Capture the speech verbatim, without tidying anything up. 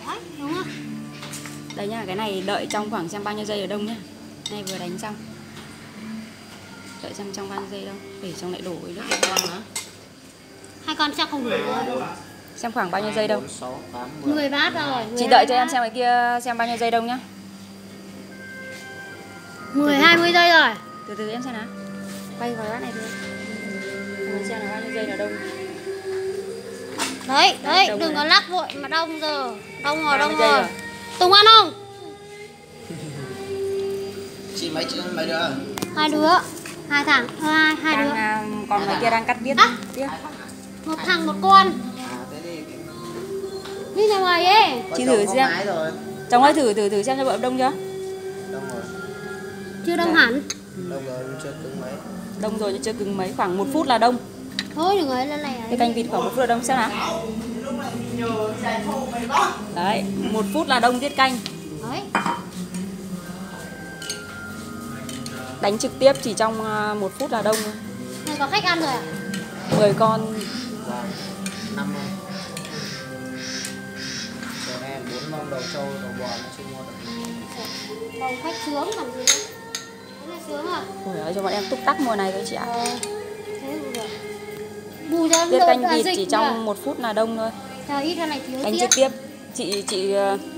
Đấy, đúng không? Đây nhá, cái này đợi trong khoảng xem bao nhiêu giây ở đông nhá. Này vừa đánh xong. Đợi xem trong bao nhiêu giây đâu. Để trong lại đổ cái nước con nữa. Hai con chắc không đủ rồi. Xem khoảng bao nhiêu giây đâu. mười bát rồi. Chị đợi cho em xem cái kia xem bao nhiêu giây đông nhá. mười hai mươi giây rồi. Từ từ em xem nào. Quay vào bát này thôi. Mình xem là bao nhiêu giây là đông. Đấy, đấy, đông đừng rồi có lắc vội mà đông giờ. Đông rồi, đông giây rồi. rồi. Tùng ăn không? Chị mấy chị mấy đứa? Hai đứa. Hai thằng, hai hai Đang, đứa. à, còn ngoài kia đang cắt tiết. À, Tiết. một thằng một con. À thế thì Đi ra ngoài ấy. Chị thử xem. Rồi. Chồng ơi thử thử thử xem cho vợ đông chưa? Đông rồi. Chưa đông Đấy. hẳn. Đông rồi chưa cứng mấy. Đông rồi nhưng chưa cứng mấy, khoảng một phút là đông. Thôi đừng ấy lên này. Cái canh vịt khoảng một phút là đông xem nào. Đấy, một phút là đông tiết canh. Đấy. Đánh trực tiếp chỉ trong à, một phút là đông. Này có khách ăn rồi à? mười con. Vâng. năm rồi. Giờ này bốn mong đầu trâu đầu bò nó chưa mua được. Đầu khách sướng làm gì nữa. Cái này sướng rồi. Ôi ơi, cho bọn em túc tắc mùa này thôi chị ạ. Ờ, thế cũng được. Bù cho Tiết đợt canh là vịt dịch chỉ nhỉ? trong một phút là đông thôi. Trời ít ra này thiếu Đánh tiết. trực tiếp. Chị chị